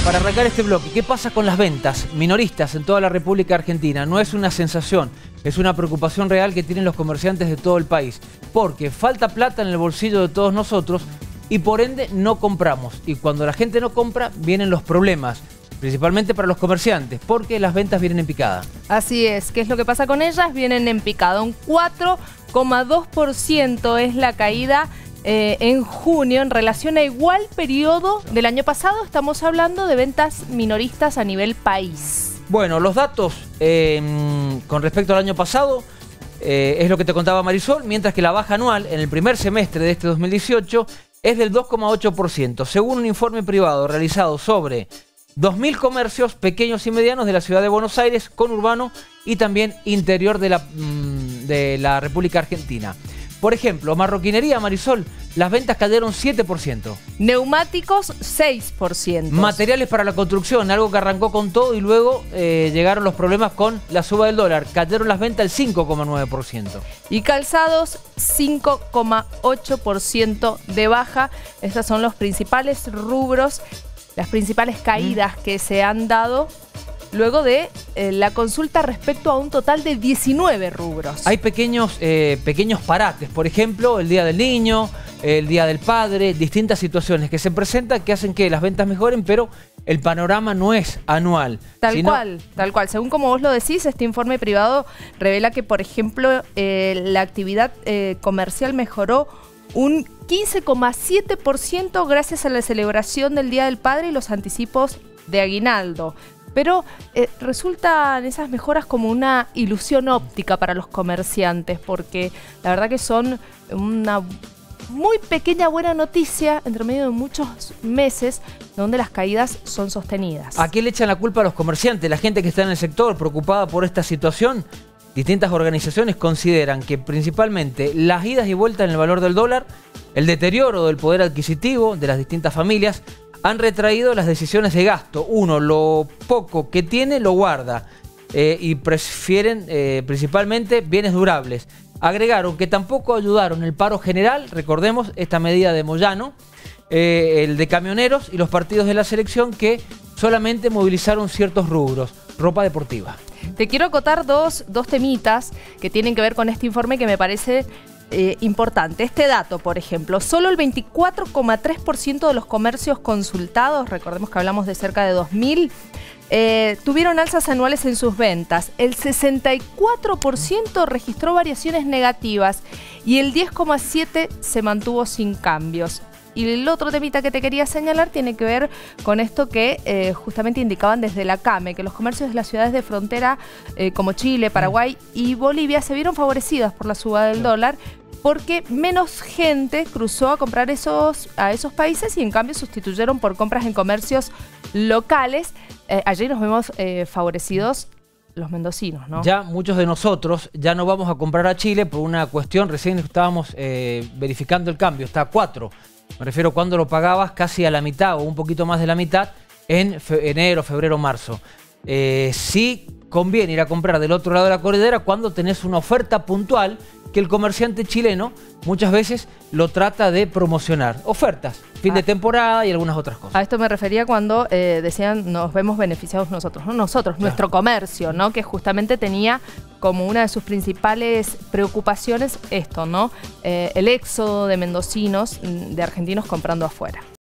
para arrancar este bloque, ¿qué pasa con las ventas minoristas en toda la República Argentina? No es una sensación, es una preocupación real que tienen los comerciantes de todo el país. Porque falta plata en el bolsillo de todos nosotros y por ende no compramos. Y cuando la gente no compra, vienen los problemas. Principalmente para los comerciantes, porque las ventas vienen en picada. Así es. ¿Qué es lo que pasa con ellas? Vienen en picada. Un 4,2% es la caída en junio en relación a igual periodo del año pasado. Estamos hablando de ventas minoristas a nivel país. Bueno, los datos con respecto al año pasado es lo que te contaba Marisol, mientras que la baja anual en el primer semestre de este 2018 es del 2,8%, según un informe privado realizado sobre 2.000 comercios pequeños y medianos de la ciudad de Buenos Aires, conurbano y también interior de la República Argentina. Por ejemplo, marroquinería, Marisol, las ventas cayeron 7%. Neumáticos, 6%. Materiales para la construcción, algo que arrancó con todo y luego llegaron los problemas con la suba del dólar. Cayeron las ventas el 5,9%. Y calzados, 5,8% de baja. Estos son los principales rubros, las principales caídas que se han dado luego de la consulta respecto a un total de 19 rubros. Hay pequeños parates, por ejemplo, el Día del Niño, el Día del Padre, distintas situaciones que se presentan que hacen que las ventas mejoren, pero el panorama no es anual. Tal cual. Según como vos lo decís, este informe privado revela que, por ejemplo, la actividad comercial mejoró un 15,7% gracias a la celebración del Día del Padre y los anticipos de aguinaldo. Pero resultan esas mejoras como una ilusión óptica para los comerciantes, porque la verdad que son una muy pequeña buena noticia entre medio de muchos meses donde las caídas son sostenidas. ¿A qué le echan la culpa a los comerciantes? La gente que está en el sector preocupada por esta situación. Distintas organizaciones consideran que principalmente las idas y vueltas en el valor del dólar, el deterioro del poder adquisitivo de las distintas familias, han retraído las decisiones de gasto. Uno, lo poco que tiene lo guarda y prefieren principalmente bienes durables. Agregaron que tampoco ayudaron el paro general, recordemos esta medida de Moyano, el de camioneros y los partidos de la selección que solamente movilizaron ciertos rubros, ropa deportiva. Te quiero acotar dos temitas que tienen que ver con este informe que me parece importante. Este dato, por ejemplo, solo el 24,3% de los comercios consultados, recordemos que hablamos de cerca de 2.000, tuvieron alzas anuales en sus ventas. El 64% registró variaciones negativas y el 10,7% se mantuvo sin cambios. Y el otro temita que te quería señalar tiene que ver con esto que justamente indicaban desde la CAME, que los comercios de las ciudades de frontera como Chile, Paraguay y Bolivia se vieron favorecidas por la suba del dólar porque menos gente cruzó a comprar a esos países y en cambio sustituyeron por compras en comercios locales. Allí nos vemos favorecidos los mendocinos, ¿no? Ya muchos de nosotros ya no vamos a comprar a Chile por una cuestión, recién estábamos verificando el cambio, está a 4. Me refiero cuando lo pagabas casi a la mitad o un poquito más de la mitad en enero, febrero, marzo. Sí conviene ir a comprar del otro lado de la cordillera cuando tenés una oferta puntual que el comerciante chileno muchas veces lo trata de promocionar. Ofertas, fin de temporada y algunas otras cosas. A esto me refería cuando decían nos vemos beneficiados nosotros, ¿no? Nosotros, claro. Nuestro comercio, ¿no? Que justamente tenía como una de sus principales preocupaciones esto, ¿no? El éxodo de mendocinos, de argentinos comprando afuera.